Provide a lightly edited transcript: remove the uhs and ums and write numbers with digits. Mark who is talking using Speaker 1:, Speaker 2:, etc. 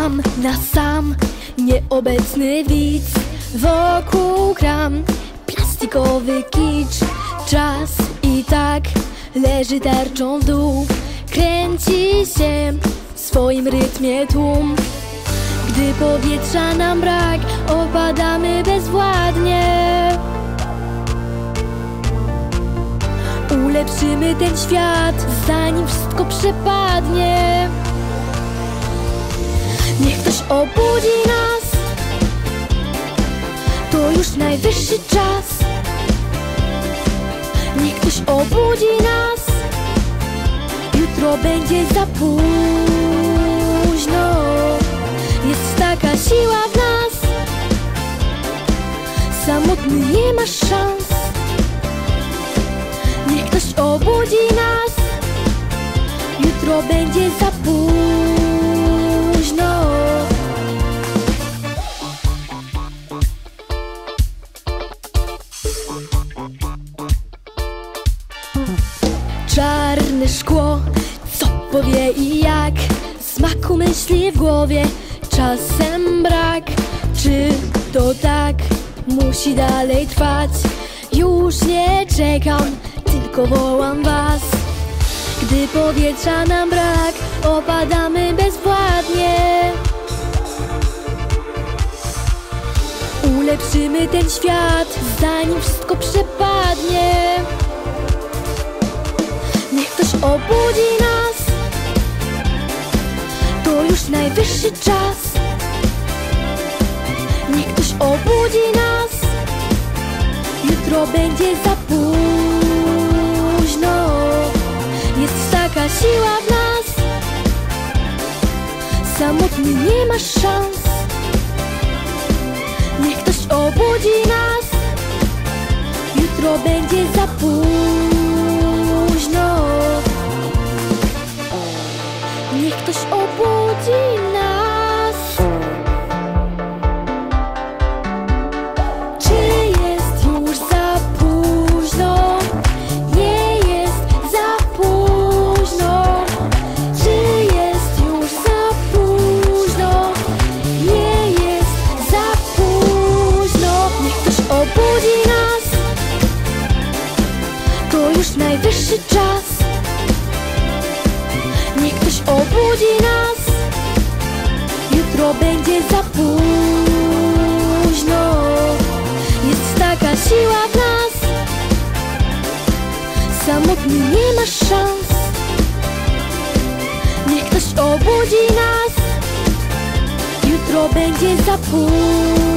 Speaker 1: sam na sam, nieobecny widz. Wokół kram plastikowy kicz. Czas i tak leży tarczą w dół. Kręci się w swoim rytmie tłum. Gdy powietrza nam brak, opadamy bezwładnie. Ulepszymy ten świat, zanim wszystko przepadnie. Niech ktoś obudzi nas, to już najwyższy czas. Niech ktoś obudzi nas, jutro będzie za późno. Jest taka siła w nas, samotny nie masz szans. Niech ktoś obudzi nas, jutro będzie za późno. Czarne szkło, co powie i jak, smaku myśli w głowie czasem brak. Czy to tak musi dalej trwać? Już nie czekam, tylko wołam was. Gdy powietrza nam brak, opadamy bezwładnie. Ulepszymy ten świat, zanim wszystko przepadnie. Niech ktoś obudzi nas, to już najwyższy czas. Niech ktoś obudzi nas, jutro będzie za późno. Jest taka siła w nas, samotny nie masz szans. Niech ktoś obudzi nas, jutro będzie za późno. Niech ktoś obudzi nas. Czy jest już za późno? Nie jest za późno. Czy jest już za późno? Nie jest za późno. Niech ktoś obudzi nas, to już najwyższy czas. Niech ktoś obudzi nas, jutro będzie za późno. Jest taka siła w nas, samotny nie masz szans. Niech ktoś obudzi nas, jutro będzie za późno.